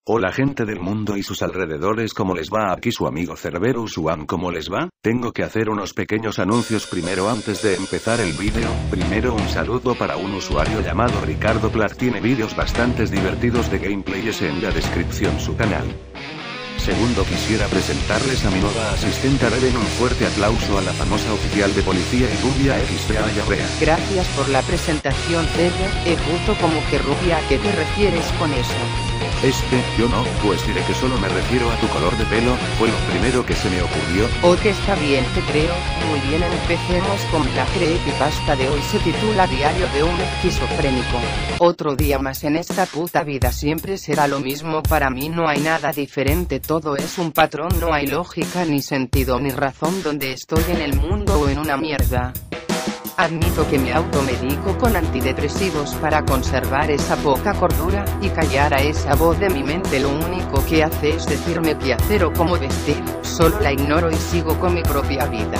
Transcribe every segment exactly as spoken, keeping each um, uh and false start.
Hola gente del mundo y sus alrededores, ¿cómo les va? Aquí su amigo Cerberus One, ¿cómo les va? Tengo que hacer unos pequeños anuncios primero antes de empezar el vídeo. Primero, un saludo para un usuario llamado Ricardo Plat, tiene vídeos bastante divertidos de gameplayes en la descripción su canal. Segundo, quisiera presentarles a mi nueva asistente. Den un fuerte aplauso a la famosa oficial de policía y rubia X P A Yarrea. Gracias por la presentación, Cerber. Es justo como que rubia. ¿A qué te refieres con eso? Este, yo no, pues diré que solo me refiero a tu color de pelo, fue lo primero que se me ocurrió. Ok, está bien, te creo. Muy bien, empecemos con la creepypasta de hoy. Se titula Diario de un esquizofrénico. Otro día más en esta puta vida, siempre será lo mismo. Para mí no hay nada diferente, todo es un patrón, no hay lógica ni sentido ni razón donde estoy en el mundo o en una mierda. Admito que me automedico con antidepresivos para conservar esa poca cordura y callar a esa voz de mi mente. Lo único que hace es decirme qué hacer o cómo vestir, solo la ignoro y sigo con mi propia vida.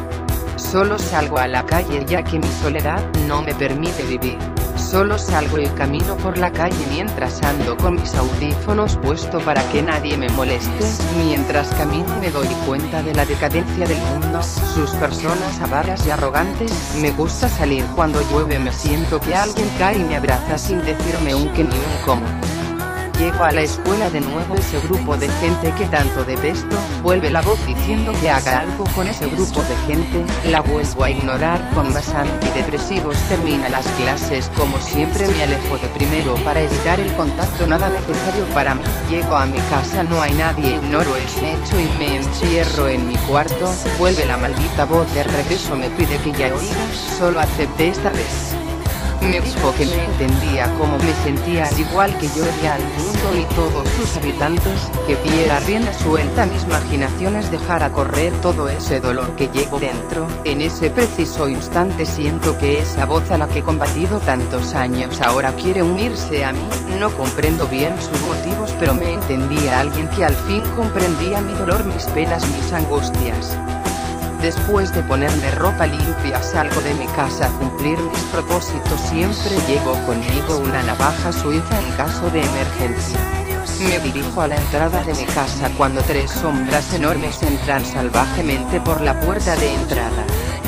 Solo salgo a la calle ya que mi soledad no me permite vivir. Solo salgo y camino por la calle mientras ando con mis audífonos puesto para que nadie me moleste. Mientras camino me doy cuenta de la decadencia del mundo, sus personas avaras y arrogantes. Me gusta salir cuando llueve, me siento que alguien cae y me abraza sin decirme un qué ni un cómo. Llego a la escuela de nuevo, ese grupo de gente que tanto detesto, vuelve la voz diciendo que haga algo con ese grupo de gente, la vuelvo a ignorar con más antidepresivos, termina las clases como siempre, me alejo de primero para evitar el contacto, nada necesario para mí, llego a mi casa, no hay nadie, ignoro ese hecho y me encierro en mi cuarto, vuelve la maldita voz de regreso, me pide que ya oiga, solo acepté esta vez. Me dijo que me entendía cómo me sentía, al igual que yo odia al mundo y todos sus habitantes, que diera rienda suelta a mis imaginaciones, dejara correr todo ese dolor que llevo dentro. En ese preciso instante siento que esa voz a la que he combatido tantos años ahora quiere unirse a mí. No comprendo bien sus motivos, pero me entendía alguien que al fin comprendía mi dolor, mis penas, mis angustias. Después de ponerme ropa limpia salgo de mi casa a cumplir mis propósitos, siempre llevo conmigo una navaja suiza en caso de emergencia. Me dirijo a la entrada de mi casa cuando tres sombras enormes entran salvajemente por la puerta de entrada.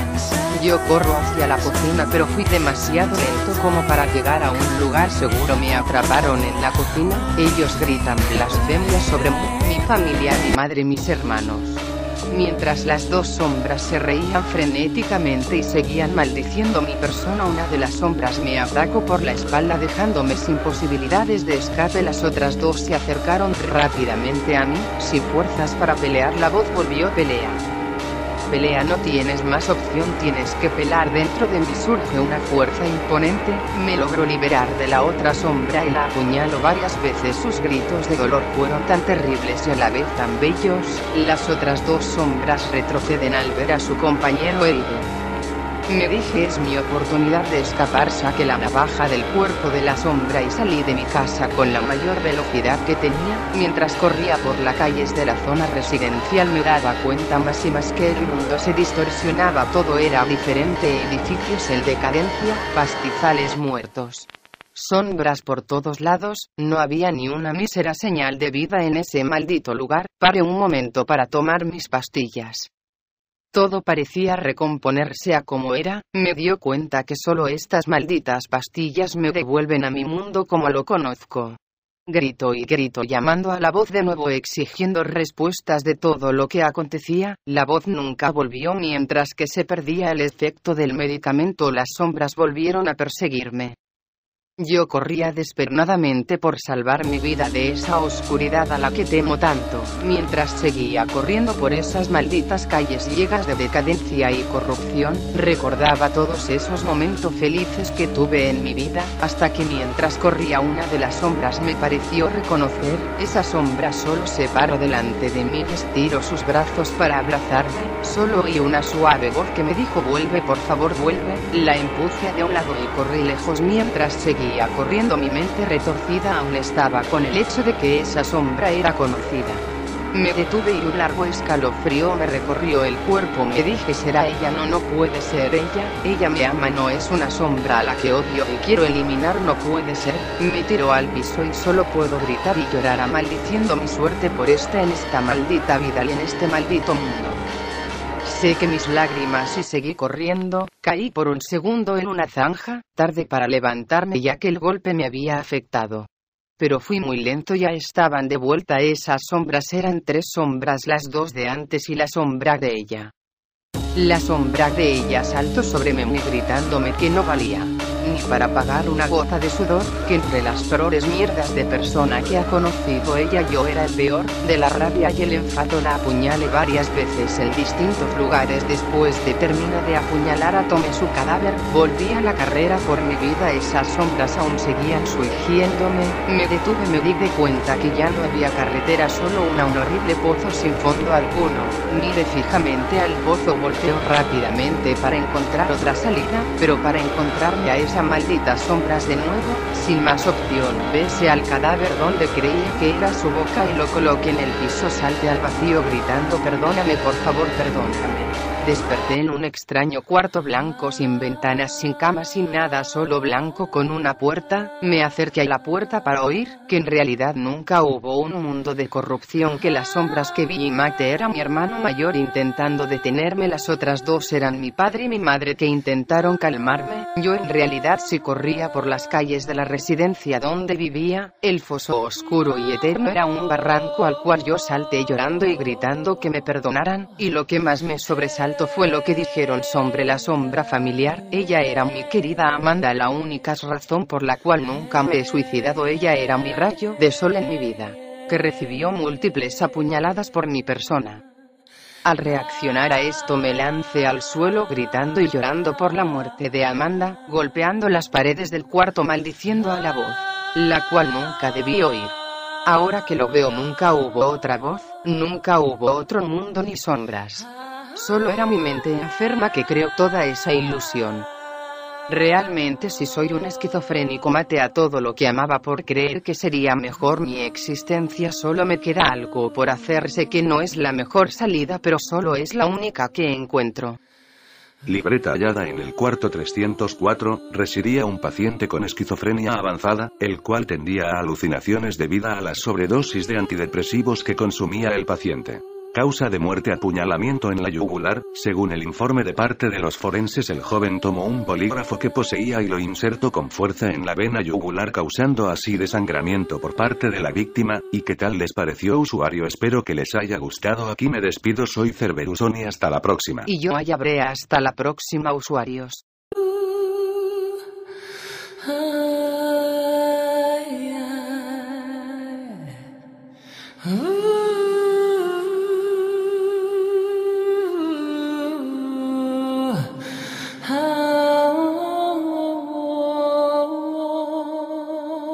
Yo corro hacia la cocina pero fui demasiado lento como para llegar a un lugar seguro, me atraparon en la cocina, ellos gritan blasfemias sobre mí, mi familia, mi madre, mis hermanos. Mientras las dos sombras se reían frenéticamente y seguían maldiciendo mi persona, una de las sombras me atacó por la espalda dejándome sin posibilidades de escape. Las otras dos se acercaron rápidamente a mí, sin fuerzas para pelear. La voz volvió: pelea. Pelea, no tienes más opción, tienes que pelear. Dentro de mí surge una fuerza imponente, me logro liberar de la otra sombra y la apuñalo varias veces. Sus gritos de dolor fueron tan terribles y a la vez tan bellos. Las otras dos sombras retroceden al ver a su compañero herido. Me dije, es mi oportunidad de escapar. Saqué la navaja del cuerpo de la sombra y salí de mi casa con la mayor velocidad que tenía. Mientras corría por las calles de la zona residencial me daba cuenta más y más que el mundo se distorsionaba, todo era diferente, edificios en decadencia, pastizales muertos, sombras por todos lados, no había ni una mísera señal de vida en ese maldito lugar. Paré un momento para tomar mis pastillas. Todo parecía recomponerse a como era, me dio cuenta que solo estas malditas pastillas me devuelven a mi mundo como lo conozco. Grito y grito llamando a la voz de nuevo exigiendo respuestas de todo lo que acontecía, la voz nunca volvió. Mientras que se perdía el efecto del medicamento, las sombras volvieron a perseguirme. Yo corría desesperadamente por salvar mi vida de esa oscuridad a la que temo tanto, mientras seguía corriendo por esas malditas calles llenas de decadencia y corrupción, recordaba todos esos momentos felices que tuve en mi vida, hasta que mientras corría una de las sombras me pareció reconocer, esa sombra solo se paró delante de mí, estiró sus brazos para abrazarme, solo oí una suave voz que me dijo: vuelve, por favor vuelve. La empujé de un lado y corrí lejos mientras seguía corriendo. Mi mente retorcida aún estaba con el hecho de que esa sombra era conocida. Me detuve y un largo escalofrío me recorrió el cuerpo. Me dije, será ella, no, no puede ser ella, ella me ama, no es una sombra a la que odio y quiero eliminar, no puede ser. Me tiro al piso y solo puedo gritar y llorar, maldiciendo mi suerte por esta en esta maldita vida y en este maldito mundo. Sequé mis lágrimas y seguí corriendo. Caí por un segundo en una zanja, tarde para levantarme ya que el golpe me había afectado. Pero fui muy lento, ya estaban de vuelta. Esas sombras eran tres sombras, las dos de antes y la sombra de ella. La sombra de ella saltó sobre mí gritándome que no valía ni para pagar una gota de sudor, que entre las peores mierdas de persona que ha conocido ella yo era el peor. De la rabia y el enfado la apuñalé varias veces en distintos lugares. Después de terminar de apuñalar tomé su cadáver, volví a la carrera por mi vida. Esas sombras aún seguían surgiéndome. Me detuve, me di de cuenta que ya no había carretera, solo una, un horrible pozo sin fondo alguno. Miré fijamente al pozo, golpeó rápidamente para encontrar otra salida, pero para encontrarme a esas malditas sombras de nuevo, sin más opción, besé al cadáver donde creía que era su boca y lo coloqué en el piso. Salté al vacío gritando, perdóname, por favor, perdóname. Desperté en un extraño cuarto blanco, sin ventanas, sin cama, sin nada, solo blanco con una puerta. Me acerqué a la puerta para oír que en realidad nunca hubo un mundo de corrupción, que las sombras que vi y maté era mi hermano mayor intentando detenerme, las otras dos eran mi padre y mi madre que intentaron calmarme. Yo en realidad sí corría por las calles de la residencia donde vivía. El foso oscuro y eterno era un barranco al cual yo salté llorando y gritando que me perdonaran, y lo que más me sobresaltó fue lo que dijeron sobre la sombra familiar. Ella era mi querida Amanda, la única razón por la cual nunca me he suicidado. Ella era mi rayo de sol en mi vida, que recibió múltiples apuñaladas por mi persona. Al reaccionar a esto me lancé al suelo gritando y llorando por la muerte de Amanda, golpeando las paredes del cuarto maldiciendo a la voz, la cual nunca debí oír. Ahora que lo veo, nunca hubo otra voz, nunca hubo otro mundo ni sombras. Solo era mi mente enferma que creó toda esa ilusión. Realmente, si soy un esquizofrénico, maté a todo lo que amaba por creer que sería mejor mi existencia. Solo me queda algo por hacer. Sé que no es la mejor salida, pero solo es la única que encuentro. Libreta hallada en el cuarto trescientos cuatro, residía un paciente con esquizofrenia avanzada, el cual tendía a alucinaciones debido a las sobredosis de antidepresivos que consumía el paciente. Causa de muerte: apuñalamiento en la yugular. Según el informe de parte de los forenses, el joven tomó un bolígrafo que poseía y lo insertó con fuerza en la vena yugular, causando así desangramiento por parte de la víctima. ¿Y qué tal les pareció, usuario? Espero que les haya gustado. Aquí me despido, soy Cerberusoni, hasta la próxima. Y yo Ayabrea, hasta la próxima, usuarios. Ooh.